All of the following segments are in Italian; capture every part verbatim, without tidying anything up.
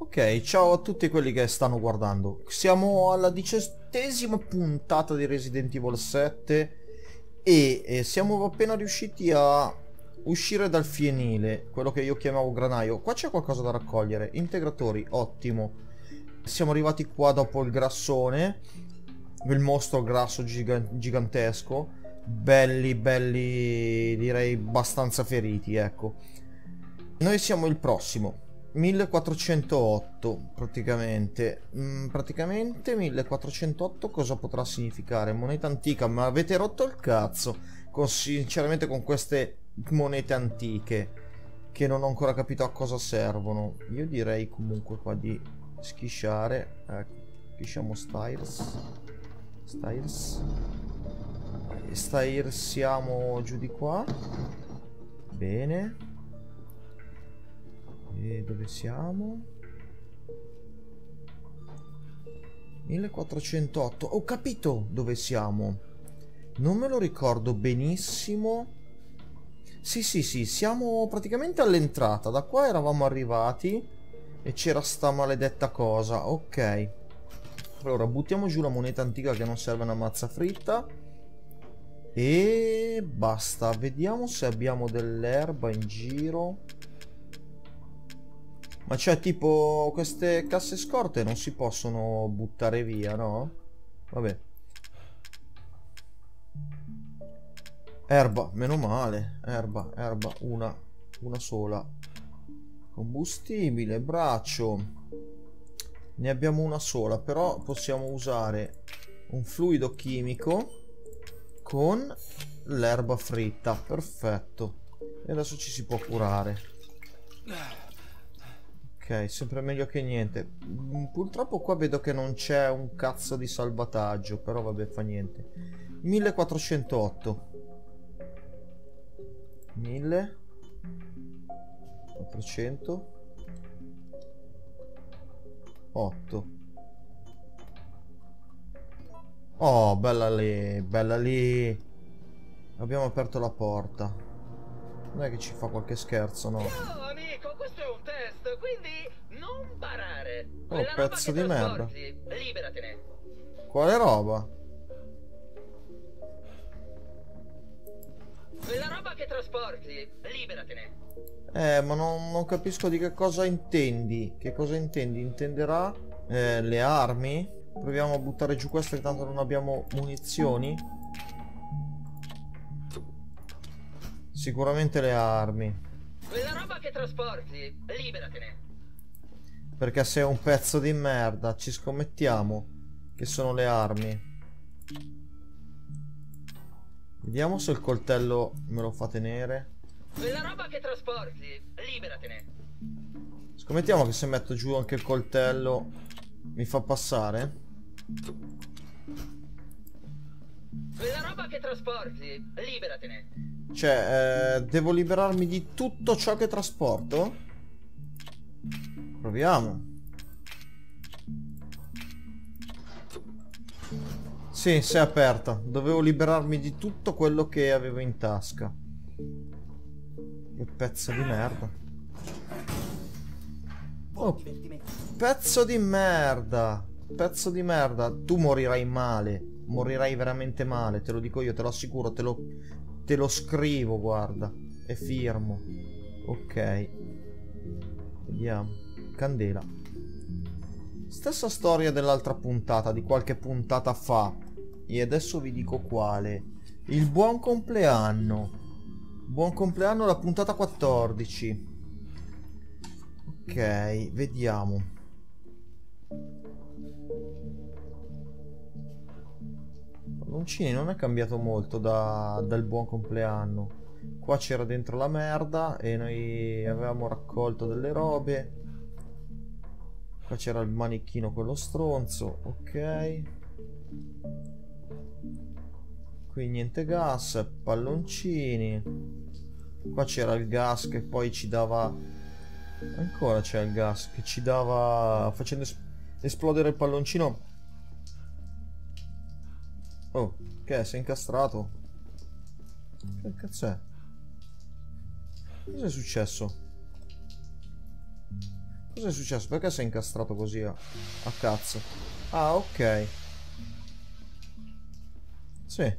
Ok, ciao a tutti quelli che stanno guardando. Siamo alla diciottesima puntata di Resident Evil sette e eh, siamo appena riusciti a uscire dal fienile, quello che io chiamavo granaio. Qua c'è qualcosa da raccogliere. Integratori, ottimo. Siamo arrivati qua dopo il grassone, il mostro grasso giga gigantesco. Belli, belli, direi abbastanza feriti, ecco. Noi siamo il prossimo. millequattrocentootto praticamente mm, praticamente millequattrocentootto cosa potrà significare? Moneta antica, ma avete rotto il cazzo con, sinceramente con queste monete antiche che non ho ancora capito a cosa servono. Io direi comunque qua di schisciare. Ecco, schisciamo Styles Styles Styrsiamo giù di qua. Bene. E dove siamo? millequattrocentootto. Ho capito dove siamo. Non me lo ricordo benissimo. Sì, sì, sì, siamo praticamente all'entrata. Da qua eravamo arrivati e c'era sta maledetta cosa. Ok. Allora, buttiamo giù la moneta antica che non serve una mazza fritta. E basta. Vediamo se abbiamo dell'erba in giro. Ma c'è tipo queste casse scorte non si possono buttare via, no? Vabbè. Erba, meno male. Erba, erba, una, una sola. Combustibile, braccio. Ne abbiamo una sola, però possiamo usare un fluido chimico con l'erba fritta. Perfetto. E adesso ci si può curare. Ok, sempre meglio che niente. Purtroppo qua vedo che non c'è un cazzo di salvataggio, però vabbè, fa niente. millequattrocentootto. millequattrocentootto. Oh, bella lì, bella lì. Abbiamo aperto la porta. Non è che ci fa qualche scherzo, no? No, amico, questo è un test, quindi non barare. Oh, pezzo di merda. Liberatene. Quale roba? Quella roba che trasporti, liberatene. Eh, ma non, non capisco di che cosa intendi. Che cosa intendi? Intenderà eh, le armi? Proviamo a buttare giù queste che tanto non abbiamo munizioni. Sicuramente le armi. Quella roba che trasporti, liberatene. Perché sei un pezzo di merda. Ci scommettiamo che sono le armi. Vediamo se il coltello me lo fa tenere. Quella roba che trasporti, liberatene. Scommettiamo che se metto giù anche il coltello mi fa passare. Quella roba che trasporti, liberatene. Cioè, eh, devo liberarmi di tutto ciò che trasporto? Proviamo. Sì, si è aperta. Dovevo liberarmi di tutto quello che avevo in tasca. Che pezzo di merda. Oh, pezzo di merda. Pezzo di merda. Tu morirai male. Morirai veramente male. Te lo dico io, te lo assicuro. Te lo, te lo scrivo, guarda. E firmo. Ok. Vediamo. Candela. Stessa storia dell'altra puntata, di qualche puntata fa. E adesso vi dico quale. Il buon compleanno. Buon compleanno, la puntata quattordici. Ok, vediamo. Palloncini non è cambiato molto da, dal buon compleanno. Qua c'era dentro la merda e noi avevamo raccolto delle robe. Qua c'era il manichino quello stronzo. Ok. Qui niente gas. Palloncini. Qua c'era il gas che poi ci dava. Ancora c'è il gas che ci dava. Facendo es esplodere il palloncino. Oh, che è? Si è incastrato? Che cazzo è? Cosa è successo? Cos'è successo? Perché sei incastrato così a, a cazzo? Ah, ok. Sì.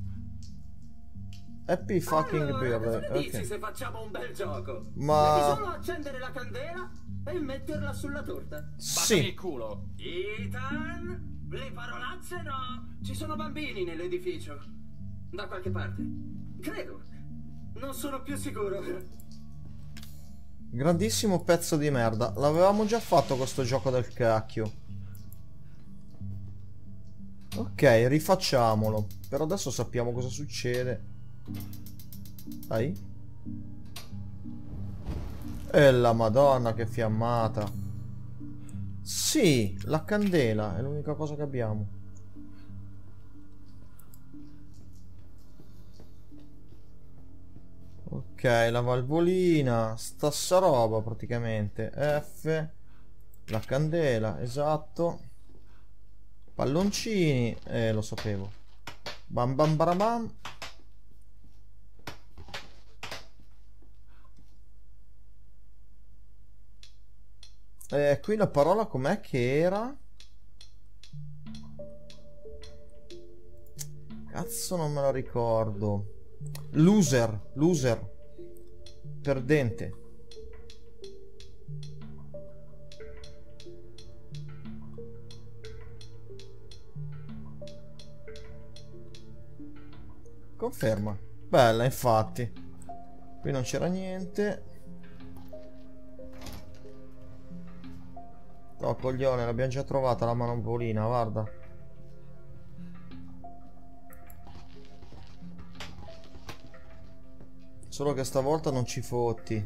Happy fucking allora, birthday. cosa dici Ok. se facciamo un bel gioco? Ma- Devi solo accendere la candela e metterla sulla torta. Battami Sì. il culo. Ethan, le parolacce no. Ci sono bambini nell'edificio. Da qualche parte. Credo. Non sono più sicuro. Grandissimo pezzo di merda. L'avevamo già fatto questo gioco del cacchio. Ok, rifacciamolo. Per adesso sappiamo cosa succede. Dai. E la madonna che fiammata. Sì, la candela è l'unica cosa che abbiamo. Ok, la valvolina, stessa roba praticamente. F, la candela, esatto. Palloncini, eh, lo sapevo. Bam bam barabam. Eh, qui la parola com'è che era? Cazzo, non me la ricordo. Loser, loser. Perdente. Conferma. Bella, infatti. Qui non c'era niente. No, coglione, l'abbiamo già trovata la manopolina, guarda. Solo che stavolta non ci fotti.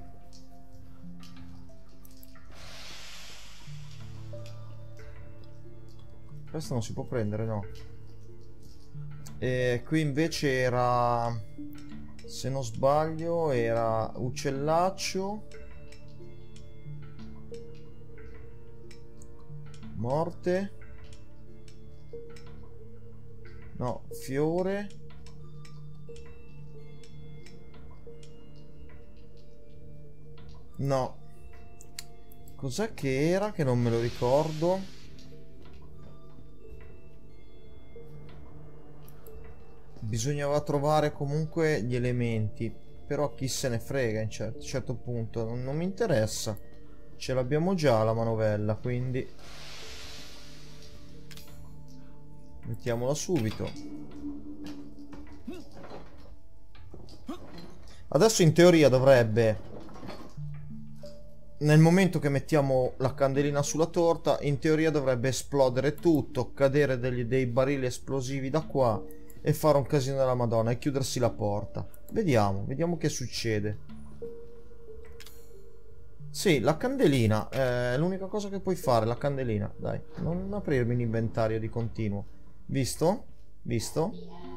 Questo non si può prendere, no. E qui invece era, se non sbaglio, era uccellaccio, morte, no, fiore, no, cos'è che era che non me lo ricordo? Bisognava trovare comunque gli elementi, però chi se ne frega in cer- certo punto, non, non mi interessa, ce l'abbiamo già la manovella, quindi mettiamola subito. Adesso in teoria dovrebbe, nel momento che mettiamo la candelina sulla torta, in teoria dovrebbe esplodere tutto, cadere degli, dei barili esplosivi da qua e fare un casino della Madonna e chiudersi la porta. Vediamo, vediamo che succede. Sì, la candelina è l'unica cosa che puoi fare, la candelina. Dai, non aprirmi l'inventario di continuo. Visto? Visto?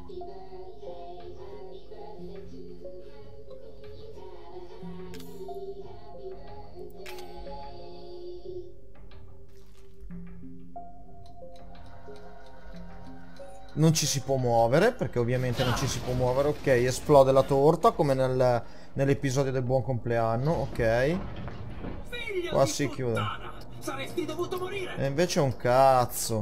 Non ci si può muovere, perché ovviamente non ci si può muovere. Ok, esplode la torta come nel, nell'episodio del buon compleanno. Ok. Figlio Qua di si chiude. puttana! Saresti dovuto morire! E invece è un cazzo.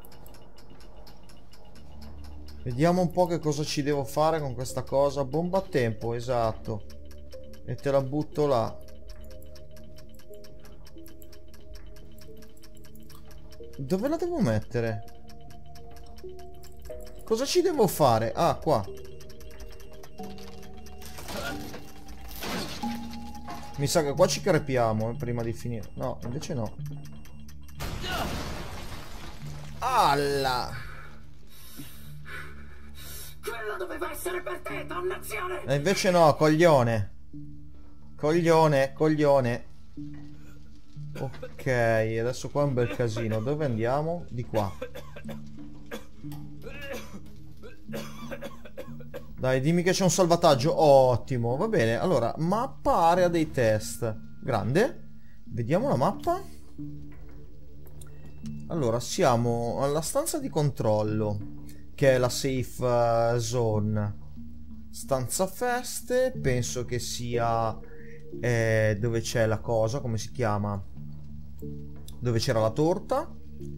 Vediamo un po' che cosa ci devo fare con questa cosa. Bomba a tempo, esatto. E te la butto là. Dove la devo mettere? Cosa ci devo fare? Ah, qua. Mi sa che qua ci crepiamo eh, prima di finire. No, invece no. Alla! Quello doveva essere per te, dannazione! E invece no, coglione. Coglione, coglione. Ok, adesso qua è un bel casino. Dove andiamo? Di qua. Dai, dimmi che c'è un salvataggio. Ottimo, va bene. Allora, mappa area dei test. Grande. Vediamo la mappa. Allora, siamo alla stanza di controllo, che è la safe uh, zone. Stanza feste, penso che sia eh, dove c'è la cosa, come si chiama? dove c'era la torta.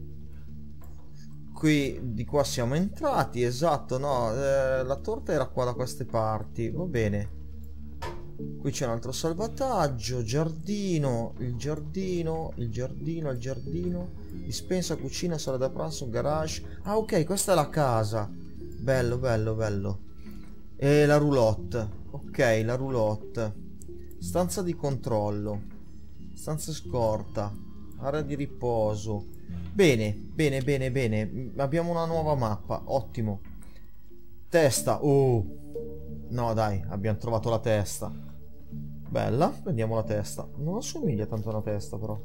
Qui di qua siamo entrati, esatto, no, eh, la torta era qua da queste parti, va bene. Qui c'è un altro salvataggio, giardino, il giardino, il giardino, il giardino, dispensa, cucina, sala da pranzo, garage. Ah, ok, questa è la casa. Bello, bello, bello. E la roulotte. Ok, la roulotte. Stanza di controllo. Stanza scorta. Area di riposo. Bene, bene, bene, bene. Abbiamo una nuova mappa, ottimo. Testa, oh. No, dai, abbiamo trovato la testa. Bella, prendiamo la testa. Non assomiglia tanto a una testa, però.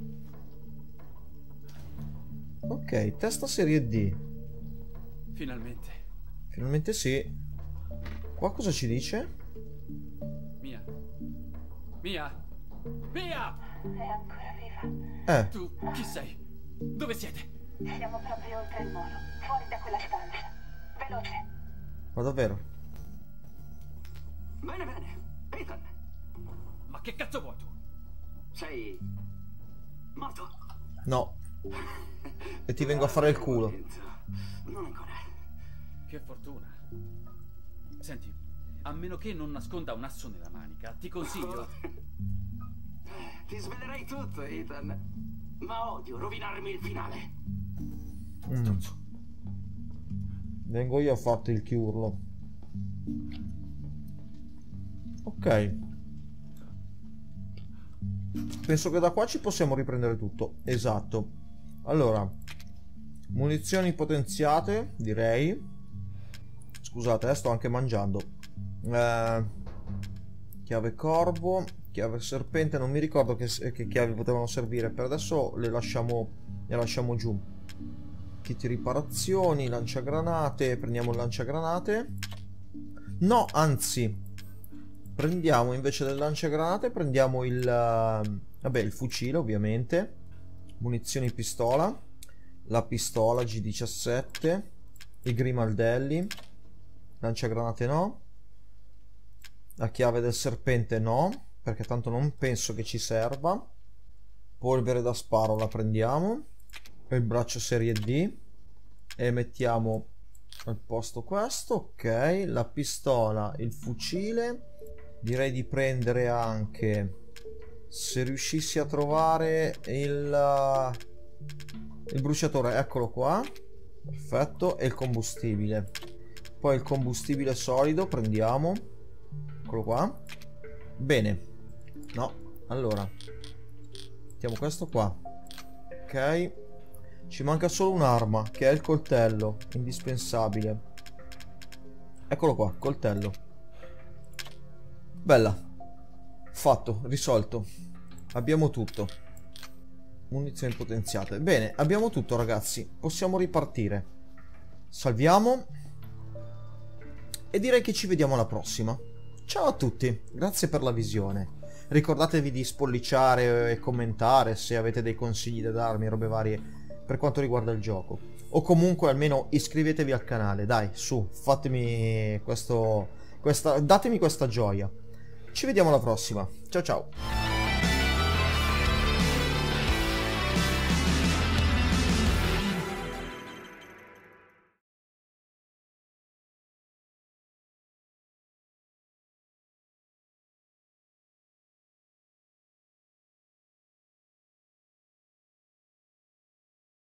Ok, testa serie D. Finalmente. Finalmente sì. Qua cosa ci dice? Mia. Mia. Mia! È ancora viva. Eh, Tu chi sei? Dove siete? Siamo proprio oltre il molo, fuori da quella stanza. Veloce. ma davvero? Bene, bene. Ethan, Ma che cazzo vuoi tu? sei morto? No. E ti vengo a fare il culo. Non ancora. Che fortuna. Senti, a meno che non nasconda un asso nella manica, ti consiglio. Ti svelerei tutto, Ethan. Ma odio rovinarmi il finale. Mm. Vengo io a farti il chiurlo. Ok. Penso che da qua ci possiamo riprendere tutto. Esatto. Allora, munizioni potenziate, direi. Scusate, eh, sto anche mangiando. Eh, chiave corvo, chiave serpente, non mi ricordo che, che chiavi potevano servire. Per adesso le lasciamo, le lasciamo giù. Kit riparazioni, lanciagranate, prendiamo il lanciagranate. No, anzi, prendiamo invece del lanciagranate, prendiamo il, uh, vabbè, il fucile ovviamente. Munizioni pistola, la pistola G diciassette, i grimaldelli, lanciagranate no, la chiave del serpente no, perché tanto non penso che ci serva. Polvere da sparo la prendiamo, e il braccio serie D, e mettiamo al posto questo. Ok, la pistola, il fucile, direi di prendere anche, se riuscissi a trovare il, il bruciatore, eccolo qua, perfetto, e il combustibile. Poi il combustibile solido prendiamo, eccolo qua. Bene, no, allora mettiamo questo qua. Ok, ci manca solo un'arma, che è il coltello, indispensabile. Eccolo qua, coltello. Bella. Fatto, risolto. Abbiamo tutto. Munizioni potenziate. Bene, abbiamo tutto, ragazzi. Possiamo ripartire. Salviamo. E direi che ci vediamo alla prossima. Ciao a tutti, grazie per la visione. Ricordatevi di spolliciare e commentare se avete dei consigli da darmi, robe varie, per quanto riguarda il gioco. O comunque almeno iscrivetevi al canale, dai, su, fatemi questo... Questa, datemi questa gioia. Ci vediamo alla prossima. Ciao ciao.